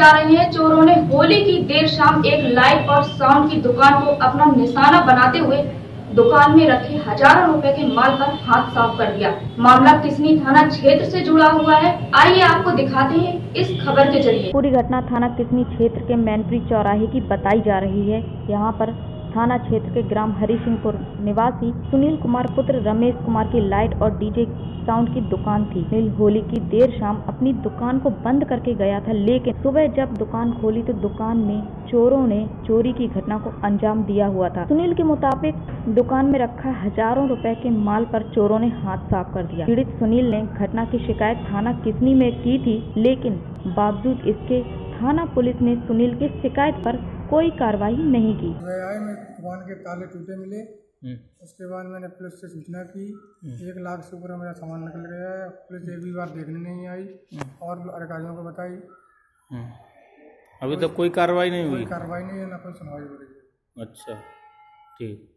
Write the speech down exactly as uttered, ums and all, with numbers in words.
जा रही है। चोरों ने होली की देर शाम एक लाइट और साउंड की दुकान को अपना निशाना बनाते हुए दुकान में रखे हजारों रुपए के माल पर हाथ साफ कर दिया। मामला किसनी थाना क्षेत्र से जुड़ा हुआ है, आइए आपको दिखाते हैं इस खबर के जरिए। पूरी घटना थाना किसनी क्षेत्र के मैनपुरी चौराहे की बताई जा रही है। यहाँ पर थाना क्षेत्र के ग्राम हरिसिंहपुर निवासी सुनील कुमार पुत्र रमेश कुमार की लाइट और डीजे साउंड की दुकान थी। सुनील होली की देर शाम अपनी दुकान को बंद करके गया था, लेकिन सुबह जब दुकान खोली तो दुकान में चोरों ने चोरी की घटना को अंजाम दिया हुआ था। सुनील के मुताबिक दुकान में रखा हजारों रुपए के माल पर चोरों ने हाथ साफ कर दिया। पीड़ित सुनील ने घटना की शिकायत थाना किसनी में की थी, लेकिन बावजूद इसके थाना पुलिस ने सुनील की शिकायत पर कोई कार्रवाई नहीं की। आए मैं दुकान के ताले टूटे मिले, उसके बाद मैंने पुलिस से सूचना की। एक लाख से ऊपर मेरा सामान निकल गया है। पुलिस एक भी बार देखने नहीं आई और अधिकारियों को बताई। अभी तक कोई कार्रवाई नहीं हुई? कोई कार्रवाई नहीं है, ना कोई सुनवाई हो रही है। अच्छा, ठीक।